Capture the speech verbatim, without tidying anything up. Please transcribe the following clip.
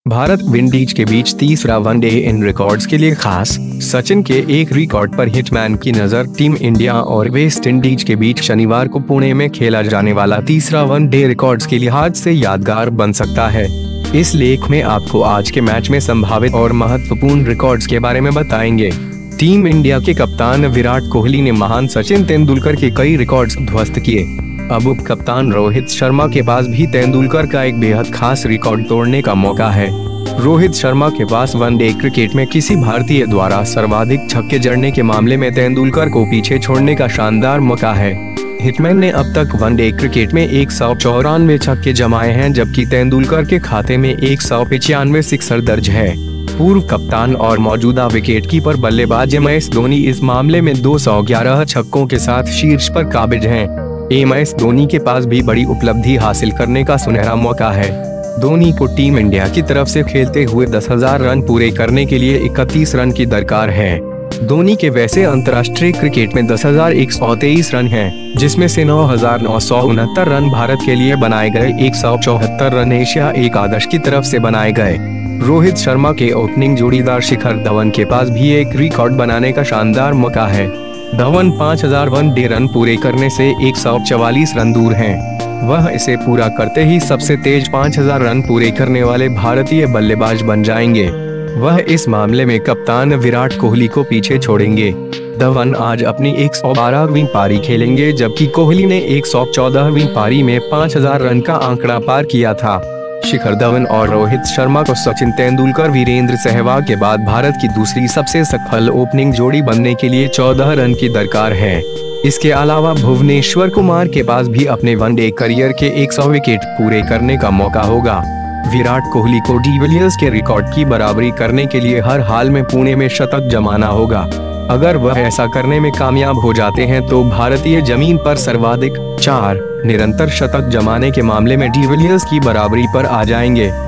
Bharat Windies के बीच तीसरा one day इन records के लिए खास। सचिन के एक रिकॉर्ड पर हिटमैन की नजर। टीम इंडिया और वेस्ट इंडीज के बीच शनिवार को पुणे में खेला जाने वाला तीसरा वनडे रिकॉर्ड्स के लिहाज से यादगार बन सकता है। इस लेख में आपको आज के मैच में संभावित और महत्वपूर्ण रिकॉर्ड्स के बारे में बताएंगे। टीम इंडिया के कप्तान विराट कोहली ने महान सचिन तेंदुलकर के कई रिकॉर्ड्स ध्वस्त किए। अब उप कप्तान रोहित शर्मा के पास भी तेंदुलकर का एक बेहद खास रिकॉर्ड तोड़ने का मौका है। रोहित शर्मा के पास वनडे क्रिकेट में किसी भारतीय द्वारा सर्वाधिक छक्के जड़ने के मामले में तेंदुलकर को पीछे छोड़ने का शानदार मौका है। हिटमैन ने अब तक वनडे क्रिकेट में एक सौ चौरानवे छक्के जमाए हैं, जबकि तेंदुलकर के खाते में एक सौ पचानवे सिक्सर दर्ज है। पूर्व कप्तान और मौजूदा विकेटकीपर बल्लेबाज एम एस धोनी इस मामले में दो सौ ग्यारह छक्कों के साथ शीर्ष पर काबिज हैं। एम एस धोनी के पास भी बड़ी उपलब्धि हासिल करने का सुनहरा मौका है। धोनी को टीम इंडिया की तरफ से खेलते हुए दस हज़ार रन पूरे करने के लिए इकतीस रन की दरकार है। धोनी के वैसे अंतर्राष्ट्रीय क्रिकेट में दस हज़ार एक सौ तेईस रन हैं, जिसमें से नौ हज़ार नौ सौ उनहत्तर रन भारत के लिए बनाए गए, एक सौ चौहत्तर रन एशिया एकादश की तरफ से बनाए गए। रोहित शर्मा के ओपनिंग जोड़ीदार शिखर धवन के पास भी एक रिकॉर्ड बनाने का शानदार मौका है। धवन पाँच हज़ार वनडे रन पूरे करने से एक सौ चवालीस रन दूर हैं। वह इसे पूरा करते ही सबसे तेज पाँच हज़ार रन पूरे करने वाले भारतीय बल्लेबाज बन जाएंगे। वह इस मामले में कप्तान विराट कोहली को पीछे छोड़ेंगे। धवन आज अपनी एक सौ बारहवीं पारी खेलेंगे, जबकि कोहली ने एक सौ चौदहवीं पारी में पाँच हज़ार रन का आंकड़ा पार किया था। शिखर धवन और रोहित शर्मा को सचिन तेंदुलकर वीरेंद्र सहवाग के बाद भारत की दूसरी सबसे सफल ओपनिंग जोड़ी बनने के लिए चौदह रन की दरकार है। इसके अलावा भुवनेश्वर कुमार के पास भी अपने वनडे करियर के सौ विकेट पूरे करने का मौका होगा। विराट कोहली को डिविलियर्स के रिकॉर्ड की बराबरी करने के लिए हर हाल में पुणे में शतक जमाना होगा। अगर वह ऐसा करने में कामयाब हो जाते हैं तो भारतीय जमीन पर सर्वाधिक चार निरंतर शतक जमाने के मामले में डिविलियर्स की बराबरी पर आ जाएंगे।